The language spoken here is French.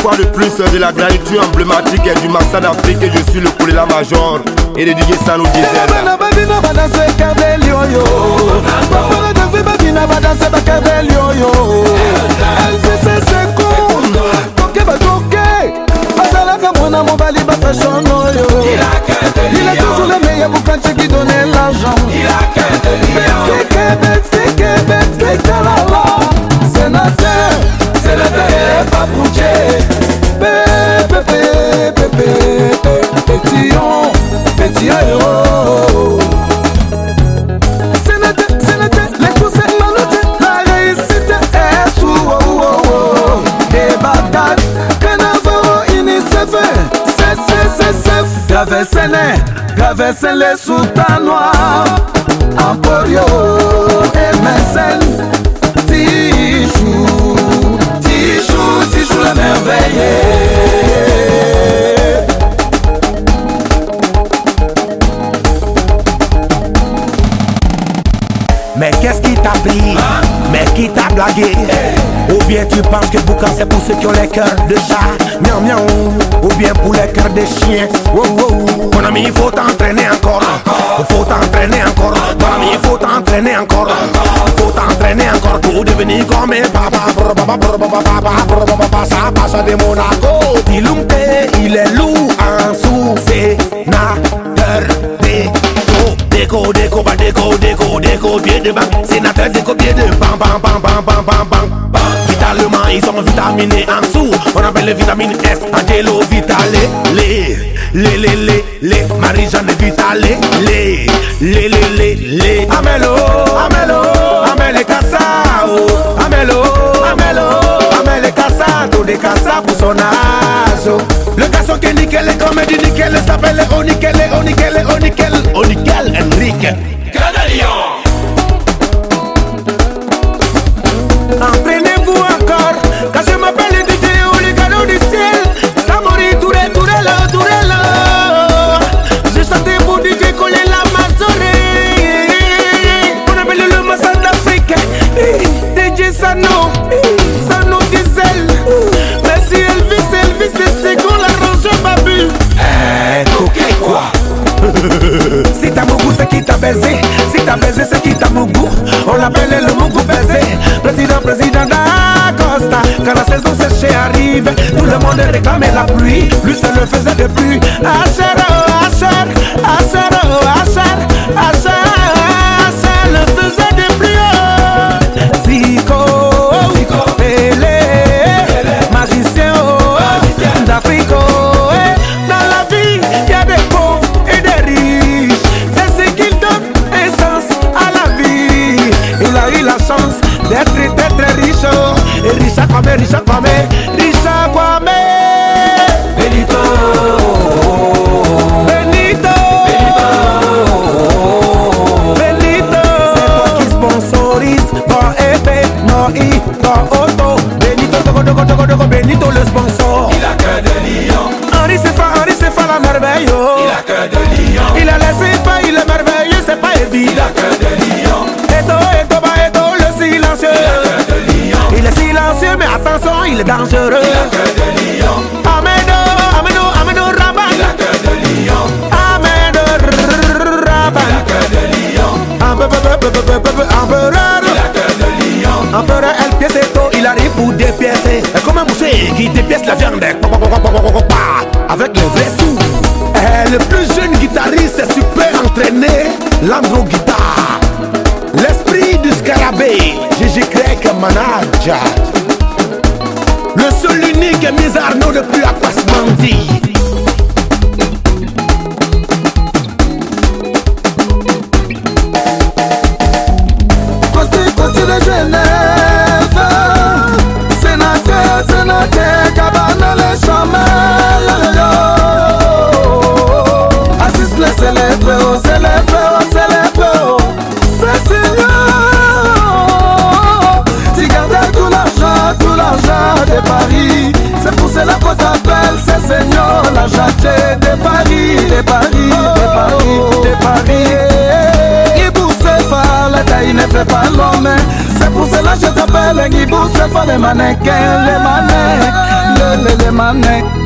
fois de plus de la gratitude emblématique et du Massa d'Afrique. Je suis le Kolela Major et le DJ Sanou Diesel. Il a toujours le meilleur pour quand qui donnait l'argent. Il a que de lions. Sénateur, pas bouger. Pétillon. Sénateur, les coussins manotés, la réussite est sous. Des batailles, Canavaro, UNICEF. Grave c'est les soutanois. Emporio, MSN. Tichou la merveille. Mais qu'est-ce qui t'a pris? Mais qui t'a blagué? Ou bien tu penses que Boucan c'est pour ceux qui ont les cœurs de chat? Miaou miaou. Ou bien pour les cœurs de chien? Wow wow. Mon ami il faut t'entraîner encore. Il faut t'entraîner encore. Mon ami il faut t'entraîner encore. Il faut t'entraîner encore pour devenir comme un papa. Ça passe de Monaco. Tilumte il est loup en sous. Sénateur déco, pied de banc. Sénateur déco, pied de bam. Vitalement, ils sont vitaminés en dessous. On appelle les vitamines S, Angelo Vitale. Les Marie-Jeanne Vitale. Les Amelo, Amele Cassao. Amele Cassao, des Cassa pour son âge. Le garçon qui est nickel, les comédies nickel, s'appelle Onikel, Enrique. Cadalion. Entraînez-vous encore, car je m'appelle DJ ou les canons du ciel. Samori, Tourella. J'ai chanté pour DJ Kolela Major. On appelle le Massa d'Afrique. DJ Sanou Diesel. Merci Elvis, c'est qu'on l'arrange babu. Ok quoi? Si t'as mon goût, c'est qui t'a baisé. Si t'as baisé, c'est qui t'a mon goût. On l'appelle le mon goût baisé. Président d'Acosta. Quand la saison séchée arrive, tout le monde réclamait la pluie. Lui seul le faisait de pluie. Asher le faisait de pluie. Zico, Pelé, magicien d'Afrique. Dans la vie, y a des pauvres et des riches. C'est ce qui donne essence à la vie. Il a eu la chance d'être riche. Et riche à Kwame. Benito. C'est toi qui sponsorise. Bon épée, non auto. Benito le sponsor. Il a que de lion. Henri Sefa la merveille. Il a que de lion. Il a laissé pas, il est merveilleux, c'est pas évident. Il a que de lion. Eto, le silencieux. Il a que de lion. Il est silencieux, mais attention, il est dangereux. Il a que de lion. Amedo Raban. Il a que de lion. Amedo Raban. Il a que de lion. Empereur. Il a que de lion. Empereur El Pieseto, il arrive pour dépiécer. Comme un boucher qui dépièce la viande. Avec le vrai sou. Le plus jeune guitariste est super entraîné. Landro Guitar. L'esprit du scarabée. Gigi Grec manager. Le seul unique Miss Arnaud depuis Aquasmandi. Côté de Genève. Sénateur, cabane les chamelles. Assiste les célèbres. Tu gardais tout l'argent de Paris. C'est pour cela qu'on t'appelle ce seigneur la jachée de Paris. Guibou Sefa, la taille ne fait pas l'homme. C'est pour cela que je t'appelle Guibou Sefa, les mannequins, les mannequins. Mane